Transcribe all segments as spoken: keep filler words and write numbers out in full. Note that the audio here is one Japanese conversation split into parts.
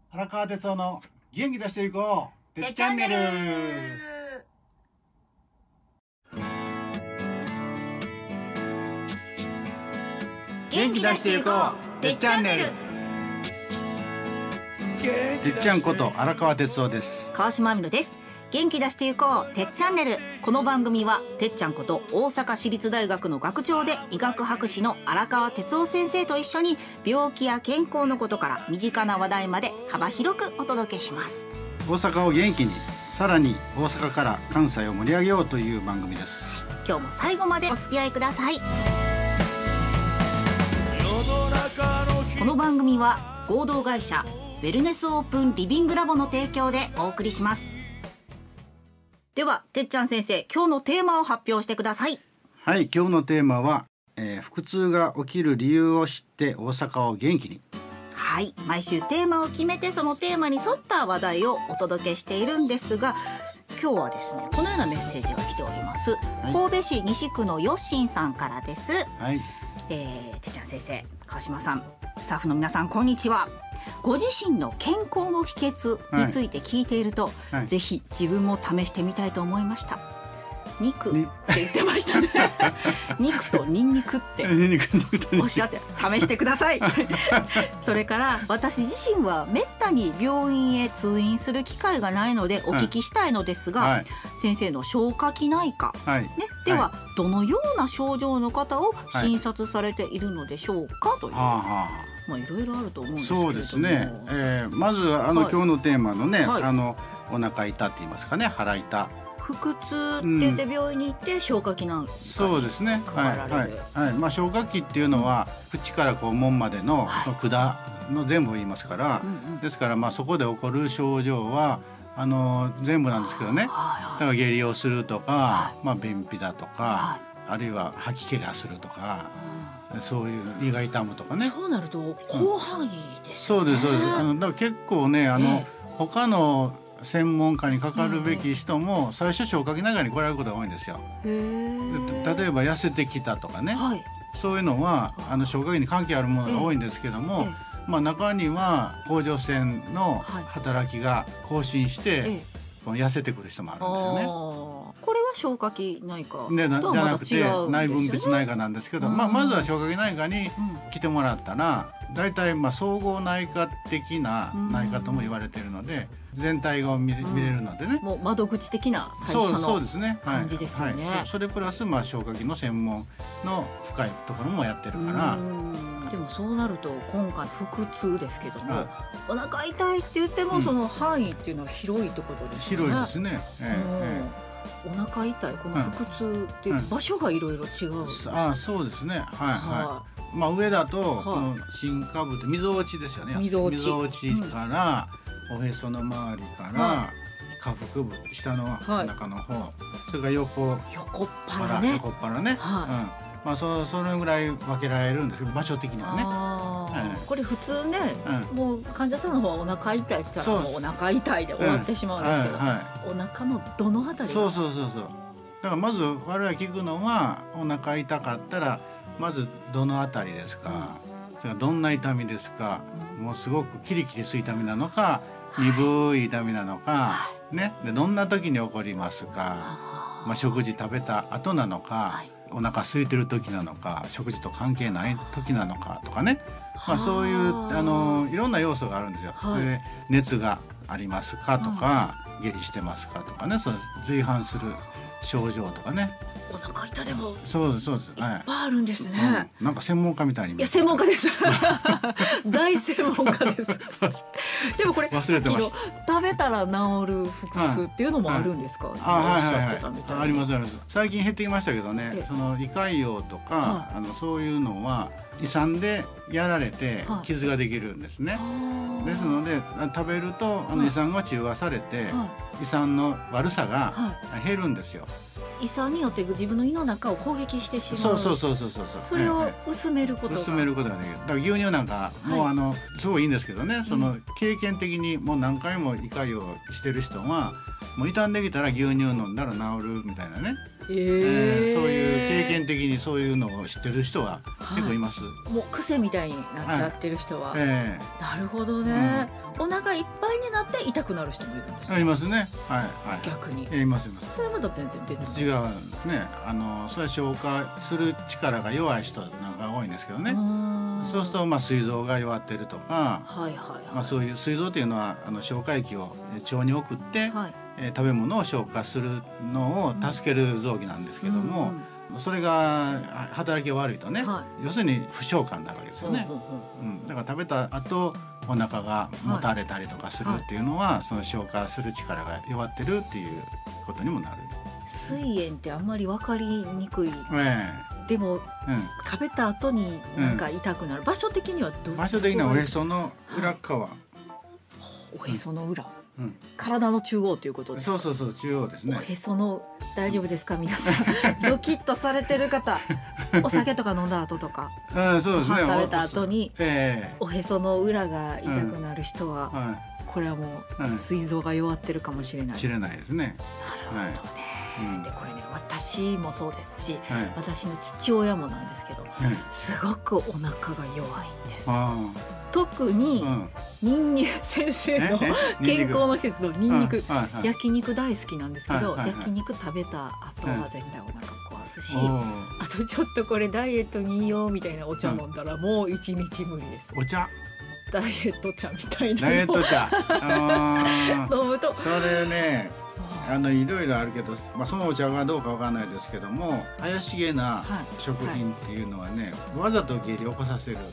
荒川哲夫の元気出していこうてっチャンネル。元気出していこうてっチャンネル。てっちゃんこと荒川哲夫です。 川島みるです。元気出していこうてっチャンネル。この番組はてっちゃんこと大阪市立大学の学長で医学博士の荒川哲夫先生と一緒に病気や健康のことから身近な話題まで幅広くお届けします。 大阪を元気に、さらに大阪から関西を盛り上げようという番組です。 今日も最後までお付き合いください。この番組は合同会社ウェルネスオープンリビングラボの提供でお送りします。ではてっちゃん先生、今日のテーマを発表してください。 はい、今日のテーマは、えー、腹痛が起きる理由を知って大阪を元気に。 はい、毎週テーマを決めてそのテーマに沿った話題をお届けしているんですが、今日はですね、このようなメッセージが来ております、はい、神戸市西区のよっしんさんからです。はい、えー、てっちゃん先生、川島さん、スタッフの皆さん、こんにちは。ご自身の健康の秘訣について聞いていると、はいはい、ぜひ自分も試してみたいと思いました。肉って言ってましたね肉とニンニクっておっしゃって試してくださいそれから私自身はめったに病院へ通院する機会がないのでお聞きしたいのですが、はい、先生の消化器内科、はいね、では、はい、どのような症状の方を診察されているのでしょうか、という、はい、まあ、いろいろあると思うんですけれども。 そうですね、えー、まずあの、はい、今日のテーマのね、はい、あのお腹痛って言いますかね、腹痛、 腹痛って言って病院に行って消化器なんかにそうですね、 変えられる、 はいはいはい、まあ、消化器っていうのは、うん、口からこう門までの、はい、管の全部を言いますから、うんうん、ですからまあそこで起こる症状はあの全部なんですけどね、はいはい、だから下痢をするとか、はい、まあ、便秘だとか、はい、あるいは吐き気がするとか、うん、そういう胃が痛むとかね。 そうなると広範囲ですね、 うん、そうですそうです。あのだから結構ね、あの、えー、他の専門家にかかるべき人も最初消化器内科に来られることが多いんですよ。へー。例えば痩せてきたとかね、はい、そういうのはあの消化器に関係あるものが多いんですけども、まあ、中には甲状腺の働きが更新して、はい、この痩せてくる人もあるんですよね。 これは消化器内科とはまた違うんですよね。じゃなくて内分泌内科なんですけど、まあ、まずは消化器内科に来てもらったら、だいたいまあ総合内科的な内科とも言われているので、全体が見れ、見れるのでね、 もう窓口的な最初の感じですよね。 そう、そうですね、はいはい、そ, それプラスまあ消化器の専門の深いところもやってるから。 でもそうなると今回腹痛ですけども、はい、お腹痛いって言ってもその範囲っていうのは広いところですね、 うん、広いですね、えーえー、お腹痛いこの腹痛って場所がいろいろ違う、うん、 あ、そうですね、はいはい、まあ、上だと、はい、この心下部ってみぞおちですよね。みぞおちからおへその周りから、はい、下腹部、下の中の方、はい、それから横横っ腹ね、 横っ腹ね、はい、うん、まあ、そ, それぐらい分けられるんですけど、場所的にはね。 はい、これ普通ね、うん、もう患者さんの方はお腹痛いって言ったらもうお腹痛いで終わってしまうんですけど、うん、はいはい、お腹のどのあたりが。 そうそうそうそう。だからまず我々聞くのは、お腹痛かったらまずどのあたりですか、うん、それからどんな痛みですか、うん、もうすごくキリキリする痛みなのか、鈍い痛みなのか、はい、ね、でどんな時に起こりますか、まあ、食事食べた後なのか、はい、お腹空いてる時なのか、食事と関係ない時なのかとかね、まあ、そういうあのいろんな要素があるんですよ。はい、で熱がありますかとか、下痢してますかとかね、その随伴する症状とかね。 お腹痛でもそうですそうです、 いっぱいあるんですね、 うん、なんか専門家みたいに。 いや専門家です大専門家ですでもこれ忘れてました。 食べたら治る腹痛っていうのもあるんですか。 あ、はいはいはい、ありますあります。最近減ってきましたけどね、その胃潰瘍とか、はい、あのそういうのは胃酸でやられて傷ができるんですね、はい、ですので食べるとあの胃酸が中和されて、はい、胃酸の悪さが減るんですよ。 胃酸によって自分の胃の中を攻撃してしまう。 そうそうそうそうそう。 それを薄めることが、 薄めることができる。だから牛乳なんかもうあの、はい、すごいいいんですけどね、その経験的にもう何回も胃潰瘍してる人はもう傷んできたら牛乳飲んだら治るみたいなね、えーえー、そういう経験的にそういうのを知ってる人は結構います、はい、もう癖みたいになっちゃってる人は、はい、えー、なるほどね、うん、お腹いっくなる人もいるんですか？ いますね。はいはい。 逆に。 いますいます。 それはまた全然別。 違うんですね。あのそれは消化する力が弱い人なんか多いんですけどね。そうするとまあ膵臓が弱ってるとか、 はいはいはい。 まあそういう膵臓っていうのはあの消化液を腸に送って、はい、えー、食べ物を消化するのを助ける臓器なんですけども。うんうんうん、それが働きが悪いとね、はい、要するに不消化になるわけですよね。うん、だから食べた後お腹がもたれたりとかするっていうのは、はい、その消化する力が弱ってるっていうことにもなる。 膵炎ってあんまり分かりにくい、 ええ、でも、うん、食べた後になんか痛くなる、うん、場所的にはどう？ 場所的にはおへその裏側、はい、 おへその裏、 うん、 体の中央ということですか？ そうそうそう、中央ですね。 おへその大丈夫ですか皆さんドキッとされてる方お酒とか飲んだ後とか、 うん、そうですね、 ご飯食べた後に お,、えー、おへその裏が痛くなる人は、うんはい、これはもう膵臓が弱ってるかもしれない、 知れないですね。 なるほどね、はい、うん、でこれね私もそうですし、はい、私の父親もなんですけど、はい、すごくお腹が弱いんです。あ、特に、うん、ニンニク先生の健康の秘訣のニンニク、はいはい、焼肉大好きなんですけど、はいはいはい、焼肉食べた後は絶対お腹壊すし、あとちょっとこれダイエットにいいよみたいなお茶飲んだらもう一日無理です。 お茶？ ダイエット茶みたいなダイエット茶飲むとそれね、あのいろいろあるけど、まあ、そのお茶がどうかわかんないですけども、怪しげな食品っていうのはね、はいはい、わざと下痢を起こさせるのも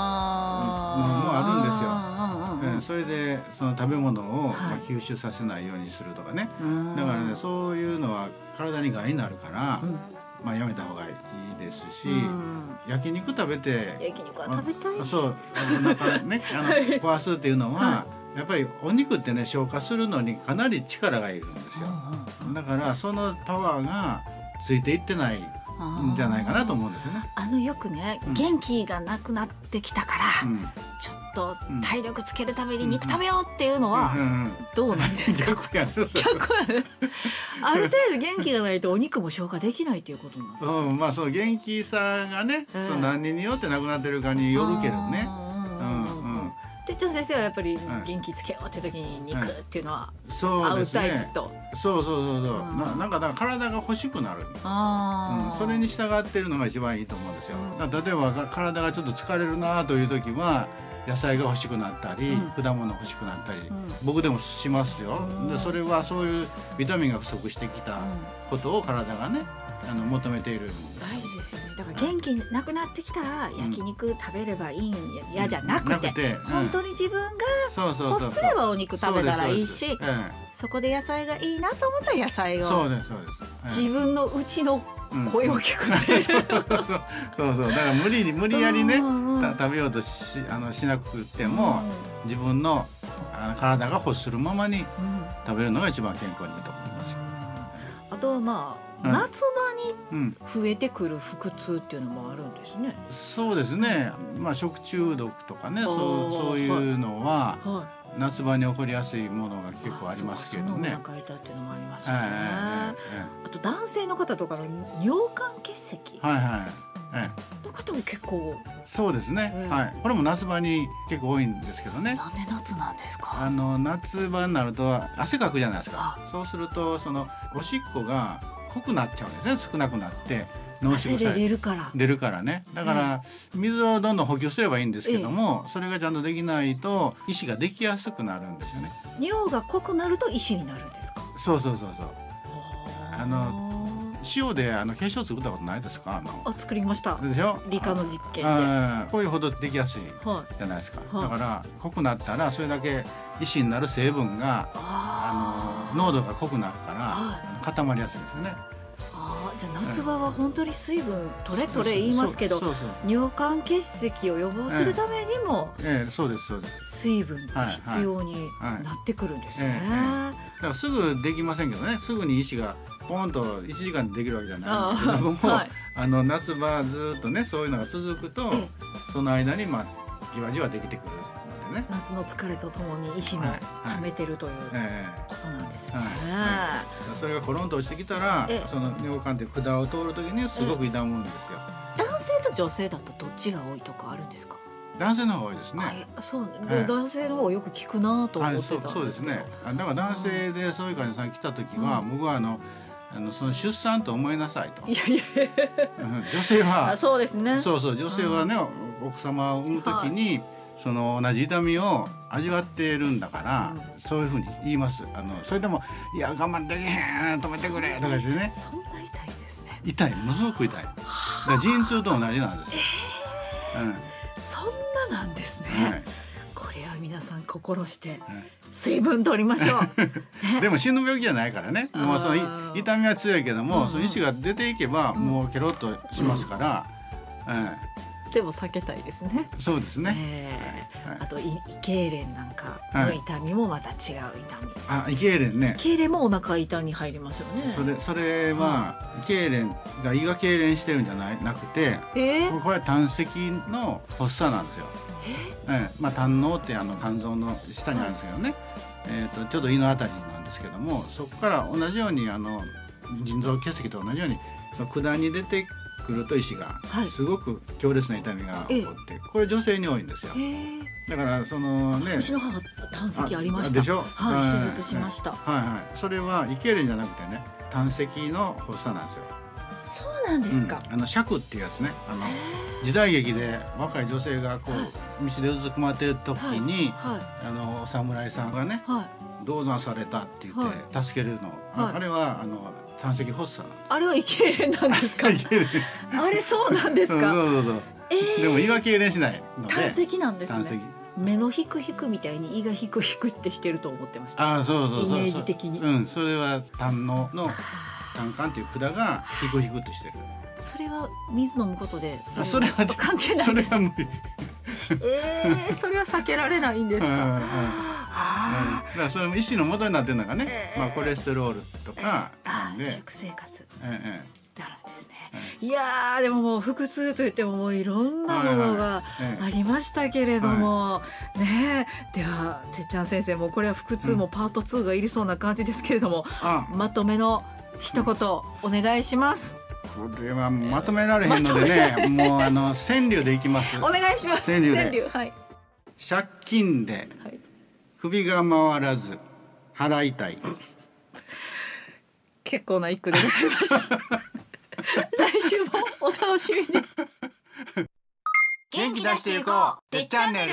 あるんですよ。うん、それでその食べ物を、まあ、吸収させないようにするとかね、はい、だからね、そういうのは体に害になるから、うん、まあ、やめた方がいいですし、うん、焼肉食べて焼肉は食べたい、 そうお腹ねあの壊すっていうのは、はい、やっぱりお肉ってね消化するのにかなり力がいるんですよ。だからそのパワーがついていってないんじゃないかなと思うんですよね。 あのよくね、うん、元気がなくなってきたから、うん、ちょっと体力つけるために肉食べようっていうのはどうなんですか？ 逆やね。 逆やね。ある程度元気がないとお肉も消化できないということなんですか？ うん、まあその元気さがね、えー、その何によってなくなってるかによるけどね。 てっちゃん先生はやっぱり元気つけようって時に肉っていうのは合うタイプと、 そうそうそうそう、な, なんかだから体が欲しくなる、あ、うん、それに従ってるのが一番いいと思うんですよ。だから例えば体がちょっと疲れるなという時は野菜が欲しくなったり、うん、果物欲しくなったり、うん、僕でもしますよ、うん、でそれはそういうビタミンが不足してきたことを体がねあの求めている。 大事ですよね。だから元気なくなってきたら焼肉食べればいいんやじゃなくて、うん、てうん、本当に自分が欲すればお肉食べたらいいし、そこで野菜がいいなと思ったら野菜を、 そうですそうです、 自分のうちの声を聞くって、うん、そうそうだから無理に無理やりね、うん、食べようと し, あのしなくても、うん、自分のあの体が欲するままに食べるのが一番健康にいいと思いますよ。 あとはまあ夏場に増えてくる腹痛っていうのもあるんですね。 うん、そうですね、まあ、食中毒とかね、そうそういうのは、はいはい、夏場に起こりやすいものが結構ありますけどね。 ああ、そのお腹痛っていうのもありますよね。えーえー、あと男性の方とかの尿管結石、はいはい、ええ、の方も結構。 そうですね、えーはい、これも夏場に結構多いんですけどね。 なんで夏なんですか？ あの夏場になると汗かくじゃないですか。そうするとそのおしっこが濃くなっちゃうんですね。少なくなって濃縮されて出るから出るからね。だから水をどんどん補給すればいいんですけども、ええ、それがちゃんとできないと石ができやすくなるんですよね。 尿が濃くなると石になるんですか？ そうそうそうそう。あの塩であの化粧作ったことないですか？あのあ、作りました。 でしょ？ 理科の実験で。 こういうほどできやすいじゃないですか。はい、だから濃くなったらそれだけ石になる成分があの濃度が濃くなるから、はい、固まりやすいですよね。 あ、じゃあ夏場は本当に水分取れ取れ言いますけど、尿管結石を予防するためにも、 ええええ、そうですそうです。 水分って必要になってくるんですね。はいはいええええ、 だからすぐできませんけどね。すぐに石がポンといちじかんでできるわけじゃないんですけども、はい、あの夏場ずっとねそういうのが続くと、ええ、その間にまあじわじわできてくる。ね、 夏の疲れとともに石も溜めてるということなんですね。はいはいはい、それがコロンと落ちてきたら、その尿管って管を通るときにすごく痛むんですよ。 男性と女性だとどっちが多いとかあるんですか？ 男性の方が多いですね。 あ、そう、 ええ男性の方がよく聞くなと思ってたんですけど。 はい、そう、そうですね。あ、だから男性でそういう患者さん来た時は、僕はあのあのその出産と思いなさいと。 いやいやうん女性はあ、そうですね。 そうそう、女性はね、奥様を産む時に、その同じ痛みを味わっているんだから、 うん、 そういうふうに言います。あのそれでもいや我慢できへん、止めてくれとか言ってね。 そんな痛いんですね。 痛い、ものすごく痛い。だから陣痛と同じなんですよ。 えーうん、そんななんですね。はい、これは皆さん心して水分取りましょう。 ね、でも死ぬ病気じゃないからね。もうその痛みは強いけども、うん、その意思が出ていけばもうケロッとしますから。うんうん、 でも避けたいですね。 そうですね。 えーはい、あと胃痙攣なんかの痛みもまた違う痛み。 あ、胃痙攣ね。 痙攣もお腹痛に入りますよね。 それそれは胃痙攣が胃が痙攣してるんじゃないなくて、えー、これは胆石の発作なんですよ。えー、えー、まあ胆のうってあの肝臓の下にあるんですけどね。えっとちょっと胃のあたりなんですけども、そこから同じようにあの腎臓結石と同じようにその管に出てくると石がすごく強烈な痛みが起こって、はい、これ女性に多いんですよ。だからそのね、 うちの母胆石ありました。 でしょ。 はい、手術しました。 はいはい。それは胃痙攣じゃなくてね、胆石の発作なんですよ。 そうなんですか。 うん、あの癪っていうやつね。あの時代劇で若い女性がこう、はい、道でうずくまってる時に、はいはい、あのお侍さんがね、はい、どうなされたって言って助けるの。はい、あれはあの胆石発作なんです。 あれは胃痙攣なんですか。あれそうなんですか。 そうそうそう。えー、でも胃は痙攣しないので。 胆石なんですね。目のヒクヒクみたいに胃がヒクヒクってしてると思ってました。 あ、そうそうそうそう。 イメージ的に。 うん、それは胆のの胆管っていう管がヒクヒクとしてる。 それは水飲むことでそれは、それは関係ない。 それは無理。 ええー、それは避けられないんですか。うんうん、 だからそれも医師の元になってるのがね、えー、まあコレステロールとかなんで、 食生活。 ええなるんですね。いやーでももう腹痛といってももういろんなものがありましたけれども、はいはい、ねえ、ではてっちゃん先生もこれは腹痛もパートツーがいりそうな感じですけれども、うん、まとめの一言お願いします。 これはまとめられへんのでね、もうあの川柳でいきます。 お願いします。 川柳で。 川柳、はい。 借金で首が回らず払いたい。 結構な一句でございました。来週もお楽しみに。 元気出していこう、てっチャンネル。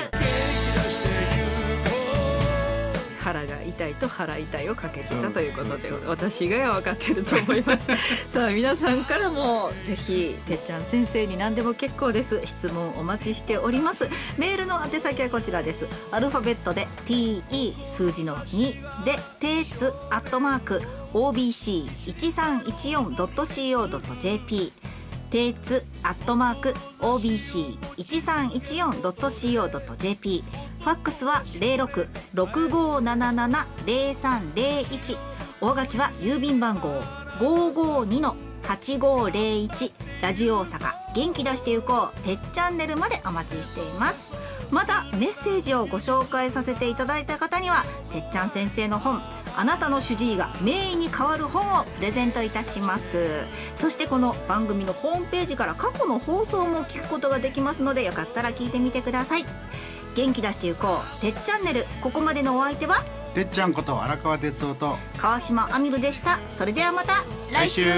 腹が痛いと腹痛いをかけてたということで、私以外は分かってると思います。さあ皆さんからもぜひてっちゃん先生に何でも結構です。質問お待ちしております。メールの宛先はこちらです。アルファベットで ティーイー 数字のにでてーつアットマーク オービーシーいちさんいちよんドットシーオードットジェーピー てーつアットマーク オービーシーいちさんいちよんドットシーオードットジェーピー、 ファックスは ゼロろく ろくごーなななな ゼロさんゼロいち、おはがきは郵便番号 ごーごーにのはちごーゼロいち、ラジオ大阪元気出してゆこうてっチャンネルまでお待ちしています。またメッセージをご紹介させていただいた方にはてっちゃん先生の本あなたの主治医が名医に変わる本をプレゼントいたします。そしてこの番組のホームページから過去の放送も聞くことができますので、よかったら聞いてみてください。元気出してゆこうてっチャンネル、ここまでのお相手はてっちゃんこと荒川哲夫と川島あみるでした。それではまた来週。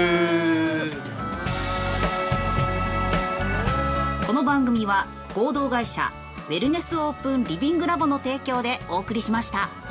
この番組は合同会社ウェルネスオープンリビングラボの提供でお送りしました。